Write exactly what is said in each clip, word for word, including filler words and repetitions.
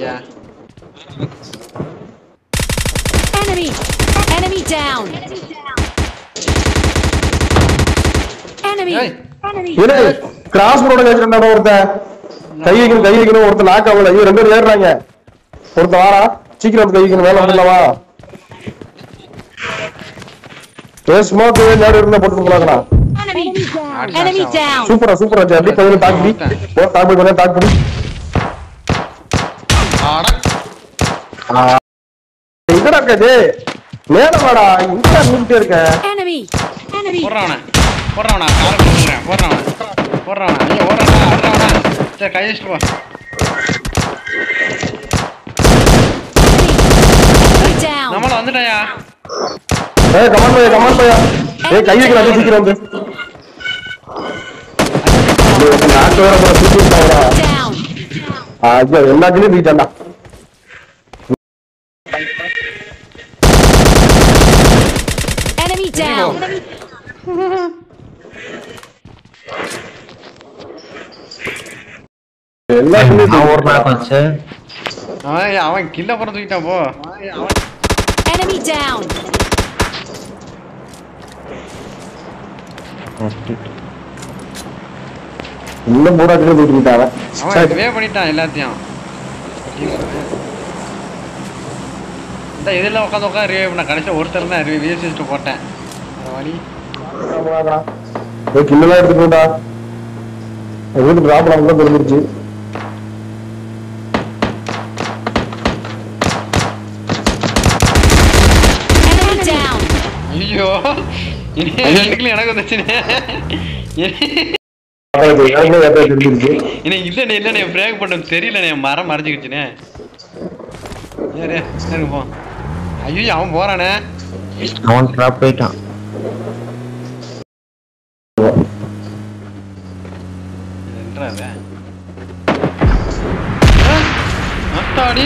இருக்கியா Enemy! Enemy down! Enemy! Enemy! இது cross ரோட ஏறிட்டா ஒருத்த கை வைக்கணும் கை வைக்கணும் ஒருத்த லாக் ஆகல ஐயோ ரெண்டு பேர் ஏறுறாங்க ஒருத்த வாடா சீக்கிரம் வந்து கை வைக்கணும் வேலை பண்ணலவா ஏ ஸ்மோக் நேரா இருந்தா போட்டு போலாம்டா Enemy down! Enemy down! சூப்பரா சூப்பரா ஜெர்ரி பையன் டாக் பண்ணி போ டாக் பண்ணி டாக் பண்ணி ஆட எங்கடா கதே மேல வாடா இங்க நின்னுட்டே இருக்க Enemy! Enemy! போறவன போறவன கார போறேன் போறவன போறவன ஐயோ ஓறடா அறவன சே கை வச்சிட்டு போ Enemy down! நம்மள வந்துட்டயா ஏய் கமான் பையா கமான் பையா ஏய் கை வைக்கல அப்படியே சீக்கிரம் வந்து இது நாக்கு வேற போற சீக்கிரம் போடா Down! ஐயோ எல்லாத்தையும் பீட்டான்டா Enemy down! எல்லாத்தையும் நான் ஒரு நாள் ஆச்சு அவன் அவன் கில்ல போற தூக்கிட்டான் போ Enemy down! இன்னும் மூணா கிலோ தூக்கிட்டு விட்டாங்க அவன் ரிவே பண்ணிட்டான் எல்லாத்தையும் இந்த இதெல்லாம் உட்காந்து உட்காந்து ரிவே பண்ண கடைசியில் ஒருத்தர் தான் ரிவே சிஸ்டம் போட்டேன் வழி ஏய் கில்லெல்லாம் எடுத்துக்கோடா வீட்டு ப்ராப்ளம் கூட தெரிஞ்சிருச்சு Enemy down! ஐயோ இனி எனக்கு வந்துச்சுனே தெரிஞ்சிருச்சு எனக்கு இல்லைண்ணே இல்லைண்ணே பிரேக் பண்ண தெரியலண்ணே மரம் மறைஞ்சிக்கிச்சுனே ஏறே எனக்கு போ ஐயோ அவன் போறானே அவன் ட்ராப் போயிட்டான் என்றாத அத்தாடி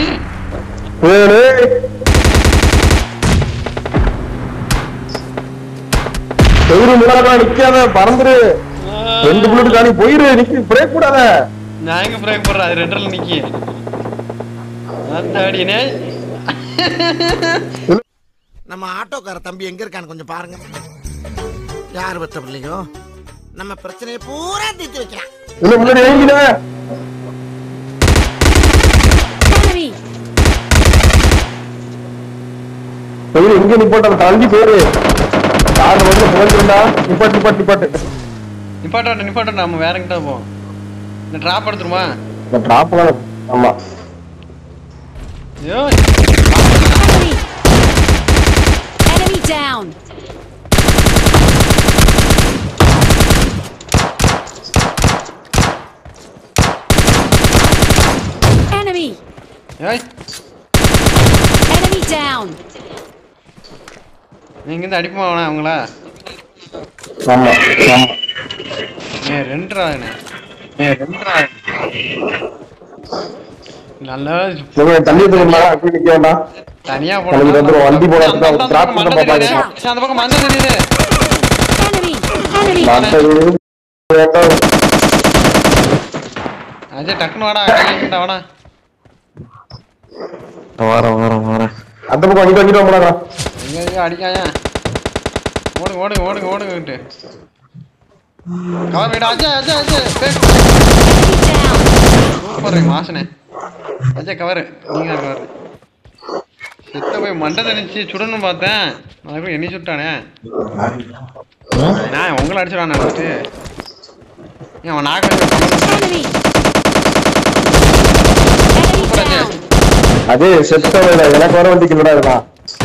நிக்காத பறந்துரு ரெண்டு புல்லட் காணி போயிரு நிக்க பிரேக் கூடாத நான் எங்க பிரேக் போடுறேன் அது ரெண்டரில் நிக்கி அத்தாடினே நம்ம ஆட்டோக்கார தம்பி எங்க இருக்கான்னு கொஞ்சம் பாருங்க யார் பத்த பிள்ளைங்க நம்ம பிரச்சனையை பூரா தீர்த்து வைக்கலாம் இல்ல முன்னாடி ஏங்கின Enemy! போயிரு எங்க நிப்பாட்ட தள்ளி போயிரு கார் வந்து போயிட்டுடா நிப்பாட்டு நிப்பாட்டு நிப்பாட்டு நிப்பாட்ட நிப்பாட்ட நம்ம வேற எங்கிட்ட போவோம் இந்த டிராப் எடுத்துருமா இந்த டிராப்லாம் ஆமா ஐயோ Enemy! Enemy down! Enemy! ஏய் Enemy down! நீங்க இருந்து அடிப்புமா அவனா அவங்கள ஆமா ஆமா ஏ ரெண்டரானே ஏ ரெண்டரா நல்லா நீங்க தண்ணி தூக்குமா அப்படி நிக்க வேண்டாம் தனியா நமக்கு வந்து போடணும் வண்டி போறதுக்கு ஒரு டிராப் பண்ண பாப்பாங்க அந்த பக்கம் மண்ணு தெரியுது Enemy! Enemy! மாட்டது வேண்டாம் அஜய் டக்குனு வாடா கையில வாடா வரேன் வரேன் வரேன் அந்த பக்கம் அங்கிட்டு அங்கிட்டு போடா எங்க எங்க அடிக்காயா ஓடுங்க ஓடுங்க ஓடுங்க ஓடுங்க கவர் விட அஜய் அஜய் அஜய் சூப்பர் மாசனே அஜய் கவர் நீங்க கவர் செத்த போய் மண்டை தனிச்சு சுடணும் பார்த்தேன் அதுக்கு என்ன சுட்டானே நான் உங்களை அடிச்சிடான் நினைச்சிட்டு அவன் நாக்க Enemy! Enemy down! அதே செத்தவ எனக்கு வர வண்டிக்கு இல்லடா இதெல்லாம்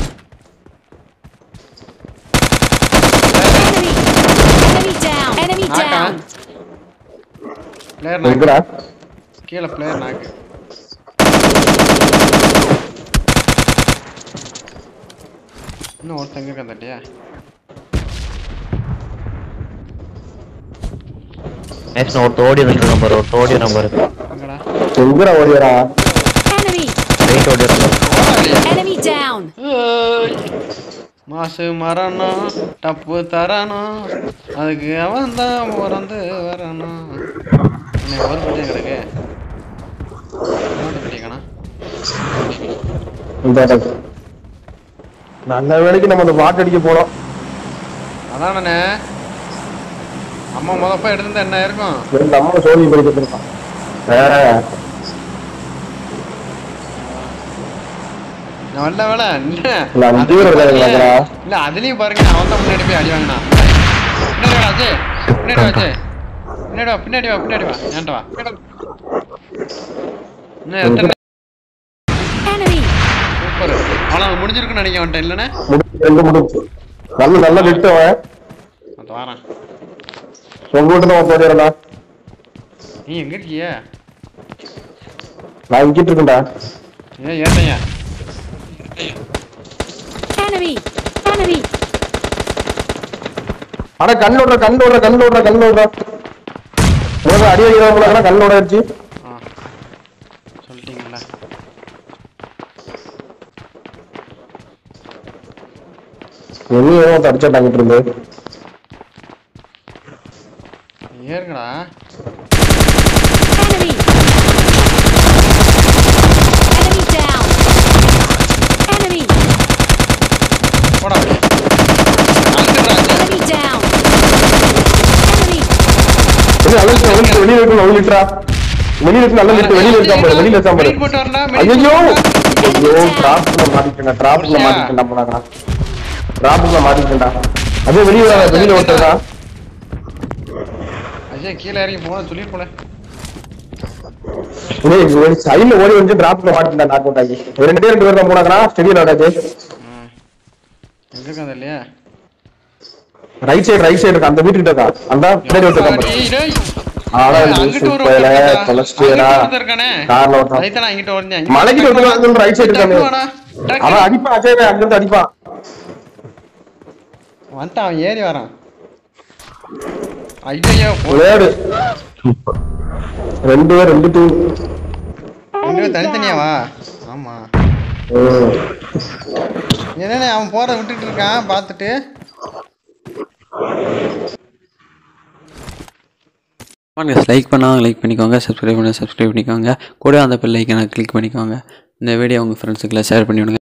Enemy! Enemy down! Enemy down! Player நாக்கு எங்கடா கீழே பிளேயர் நாக்கு இன்னும் ஒருத்தங்க இருக்க தட்டியா நெக்ஸ்ட் ஒரு தோடி நம்பர் ஒரு தோடி நம்பர் எங்கடா எங்கடா ஓடியறா Enemy! ரைட் ஓடி நம்பர் Enemy down! மாசு மரணம் டப்பு தரணும் அதுக்கு அவன் தான் பிறந்து வரணும் இன்னைக்கு ஒரு பட்டியம் கிடக்கு இன்னொரு பட்டியக்கணா இந்த இடம் நல்ல வேலைக்கு நம்ம அந்த வாட் அடிக்க போனோம். அதானே அம்மா முதப்ப எடுத்திருந்தா என்ன இருக்கும்? இந்த அம்மா சோழி படிச்சிருக்கான். நல்ல வேலை இல்ல அதுலயும் பாருங்க அவன் தான் முன்னாடி போய் அடி வாங்கினா. பின்னாடி வா அஜய், பின்னாடி வா அஜய், பின்னாடி வா பின்னாடி வா பின்னாடி வா ஏன்டா வா சூப்பர். அவன் முடிஞ்சிருக்குன்னு நினைக்க வந்துட்டேன் இல்லைண்ணே. நல்ல நல்ல விட்டவன் வரேன். உங்க வீட்டு போறா நீ எங்க இருக்கிய? நான் இங்கிட்டு இருக்கேன்டா. ஏன் ஏட்டையா? Enemy! Enemy! அட கண்ணோட கண்ணோட கண்ணோட கண்ணோட உனக்கு அடி அடிக்கிறவங்களா கண்ணோட அடிச்சு சொல்லிட்டீங்களா? எவ்வளோ அடிச்சாட்டாங்கிட்டு இருந்து ஏறுங்கடா. Enemy! Enemy down! Enemy! போடா அப்படியே. Enemy down! Enemy! என்ன அழுத்து அழுத்து வெளியில இருக்கு அவ்வளவு லிட்டரா வெளியில இருக்கு நல்ல லிட்டர் வெளியில இருக்கா பாரு வெளியில இருக்கா பாரு. போட்டு வரலாம். ஐயோ ஐயோ டிராப்ல மாட்டிட்டேன் டிராப்ல மாட்டிட்டேன் நம்மளா டிராப்ல மாட்டிட்டேன்டா. அது வெளியில வர வெளியில ஓட்டறா. அஜய் கீழ இறங்கி போன சொல்லி போல. ஒரே ஒரு சைடுல ஓடி வந்து டிராப்ல மாட்டிட்டேன் நாக் அவுட் ஆகி. ரெண்டு பேர் ரெண்டு பேர் தான் போனாங்கனா ஸ்டெடில ஆடாதே. எங்க இருக்கா இல்லையா? ரைட் சைடு ரைட் சைடு அந்த வீட்டுக்கு இருக்கா அந்த பின்னாடி ஓட்டறா பாரு. ஆளா அங்கிட்டு ஒரு போயல கொலஸ்ட்ரேடா கார்ல ஓட்டறா. ரைட்ல அங்கிட்டு ஓடுங்க. மலைக்கு ஓடுறது ரைட் சைடு இருக்கானே. அவன் அடிப்பா அஜய் அங்க இருந்து அடிப்பா. வந்து அவன் ஏறி வரான். ஐயோ ஓடு. சூப்பர். ரெண்டு பேர் ரெண்டு டீம். ரெண்டு பேர் தனித்தனியா வா. ஆமா. என்னண்ணே அவன் போற விட்டுட்டு இருக்கான் பார்த்துட்டு. வாங்க லைக் பண்ணால் லைக் பண்ணிக்கோங்க, சப்ஸ்கிரைப் பண்ணால் சப்ஸ்கிரைப் பண்ணிக்கோங்க, கூட அந்த பெல் ஐக்கனை கிளிக் பண்ணிக்கோங்க. இந்த வீடியோ உங்கள் ஃப்ரெண்ட்ஸுக்கெல்லாம் ஷேர் பண்ணிவிடுங்க.